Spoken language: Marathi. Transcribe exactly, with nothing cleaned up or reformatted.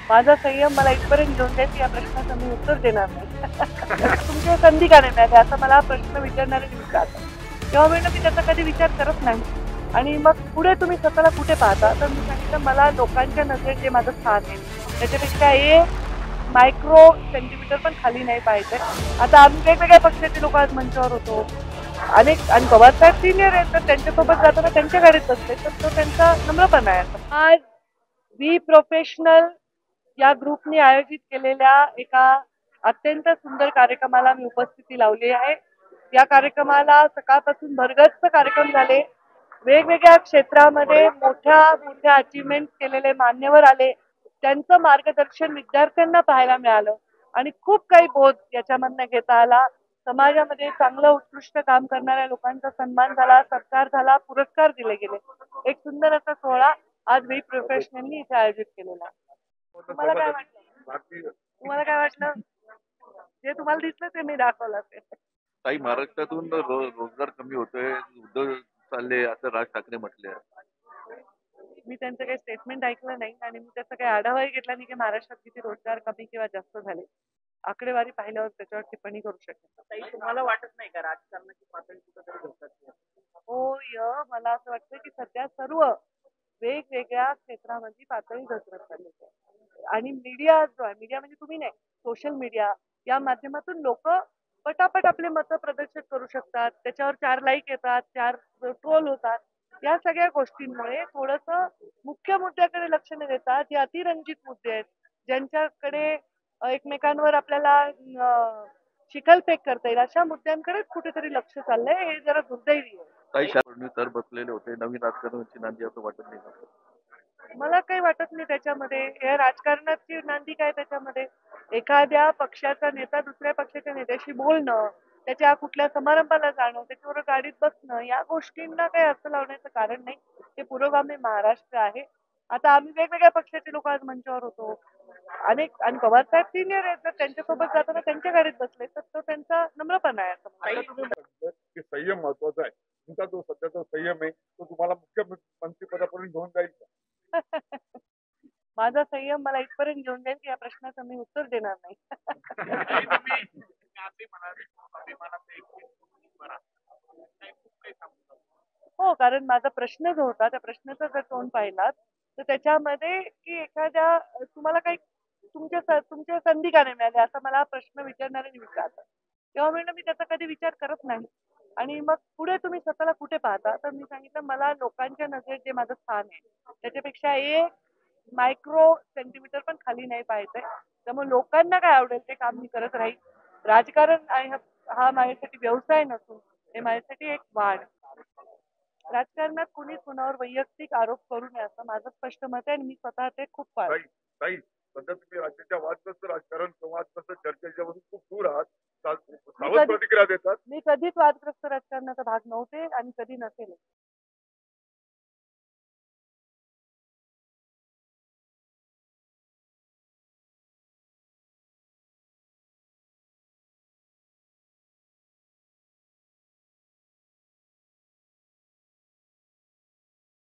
माझा संयम मला इथपर्यंत घेऊन जाईल की या प्रश्नाचं मी उत्तर देणार नाही. तुमची संधी का नाही मिळाली असा मला प्रश्न विचारणारे विचारतात. तेव्हा म्हणलं मी त्याचा कधी विचार करत नाही. आणि मग पुढे तुम्ही स्वतःला कुठे पाहता? तर मी सांगितलं मला लोकांच्या नजरेत जे माझं स्थान आहे, त्याच्यापेक्षा एक मायक्रो सेंटीमीटर पण खाली नाही पाहायचंय. आता आम्ही वेगवेगळ्या पक्षाचे लोक आज मंचावर होतो. अनेक आणि पवारसाहेब सिनियर आहेत तर त्यांच्यासोबत जाताना त्यांच्या गाडीत बसले तर तो त्यांचा नम्रपणा आहे. आज बी प्रोफेशनल या ग्रुपने आयोजित केलेल्या एका अत्यंत सुंदर कार्यक्रमाला मी उपस्थिती लावली आहे. या कार्यक्रमाला सकाळपासून भरगच्च कार्यक्रम झाले. वेगवेगळ्या क्षेत्रामध्ये मोठ्या मोठ्या अचिव्हमेंट केलेले मान्यवर आले. त्यांचं मार्गदर्शन विद्यार्थ्यांना पाहायला मिळालं आणि खूप काही बोध याच्यामधनं घेता आला. समाजामध्ये चांगलं उत्कृष्ट काम करणाऱ्या लोकांचा सन्मान झाला, सत्कार झाला, पुरस्कार दिले गेले. एक सुंदर असा सोहळा आज वी प्रोफेशनलनी इथे आयोजित केलेला आहे. तुम्हाला काय वाटलं? तुम्हाला काय वाटलं? जे तुम्हाला दिसलं ते मी दाखवलं ते. काही महाराष्ट्रातून रो रोजगार कमी होतोय, उद्योग चालले असं राज ठाकरे म्हटले. मी त्यांचं काही स्टेटमेंट ऐकलं नाही आणि मी त्याचा काही आढावाही घेतला नाही की महाराष्ट्रात किती रोजगार कमी किंवा जास्त झाले. आकडेवारी पाहिल्यावर त्याच्यावर टिप्पणी करू शकेल. ताई तुम्हाला वाटत नाही का राजकारणाची पातळी कुठेतरी घसरते? होय, मला असं वाटतं की सध्या सर्व वेगवेगळ्या क्षेत्रामध्ये पातळी घसरत चालली आहे. आणि मीडिया जो आहे, मीडिया म्हणजे तुम्ही नाही, सोशल मीडिया या माध्यमातून लोक पटापट आपले मतं प्रदर्शित करू शकतात. त्याच्यावर चार लाईक येतात, चार ट्रोल होतात. या सगळ्या गोष्टींमुळे थोडंसं मुख्य मुद्द्याकडे लक्ष न देता जे अतिरंजित मुद्दे आहेत, ज्यांच्याकडे अ, एकमेकांवर आपल्याला अ, चिखलफेक करता येईल अशा मुद्द्यांकडेच कुठेतरी लक्ष चाललंय. हे जरा दुर्दैवी आहे. काही फडणवीस तर बसलेले होते, नवीन राजकारणाची नांदी असं वाटत नाही का? मला काही वाटत नाही त्याच्यामध्ये. या राजकारणाची नांदी काय त्याच्यामध्ये? एखाद्या पक्षाचा नेता दुसऱ्या पक्षाच्या नेत्याशी बोलणं, त्याच्या कुठल्या समारंभाला जाणं, त्याच्याबरोबर गाडीत बसणं, या गोष्टींना काही अर्थ लावण्याचं कारण नाही. हे पुरोगामी महाराष्ट्र आहे. आता आम्ही वेगवेगळ्या पक्षाचे लोक आज मंचावर होतो. अनेक आणि पवारसाहेब सिनियर आहेत तर त्यांच्यासोबत जाताना त्यांच्या गाडीत बसले तर तो त्यांचा नम्रपणा आहे असं मला ताई वाटतं. तुम्ही की संयम महत्वाचा आहे. तुमचा जो सध्याचा संयम आहे तो तुम्हाला मुख्यमंत्रीपदापर्यंत घेऊन जाईल का? माझा संयम मला इथपर्यंत घेऊन जाईल की या प्रश्नाचं मी उत्तर देणार नाही. ताई तुम्ही गांधी म्हणाले अभिमानाचं एक बरा काही खूप काही सांगतो. हो, कारण माझा प्रश्न जो होता त्या प्रश्नाचा जर तोंड पाहिलात तर त्याच्यामध्ये की एखाद्या तुम्हाला काही तुमच्या स- तुमच्या संधी का नाही मिळाल्या असा मला प्रश्न विचारणारे विचारतात. तेव्हा म्हणलं मी त्याचा कधी विचार करत नाही. आणि मग पुढे तुम्ही स्वतःला कुठे पाहता? तर मी सांगितलं मला लोकांच्या नजरेत जे माझं स्थान आहे त्याच्यापेक्षा एक मायक्रो सेंटीमीटर पण खाली नाही पाहायचंय. त्यामुळे लोकांना काय आवडेल ते काम मी करत राहील. राजकारण आहे हा हा माझ्यासाठी व्यवसाय नसून हे माझ्यासाठी एक वाढ. राजकारणात कुणी कुणावर वैयक्तिक आरोप करू नये असं माझं स्पष्ट मत आहे आणि मी स्वतः ते खूप ताई पाळते. ताई सध्या तुम्ही राज्याच्या वादग्रस्त राजकारण किंवा वादग्रस्त चर्चेच्यापासून खूप दूर आहात. सा- सावध कधी- प्रतिक्रिया देतात. मी कधीच वादग्रस्त राजकारणाचा भाग नव्हते आणि कधी नसेल.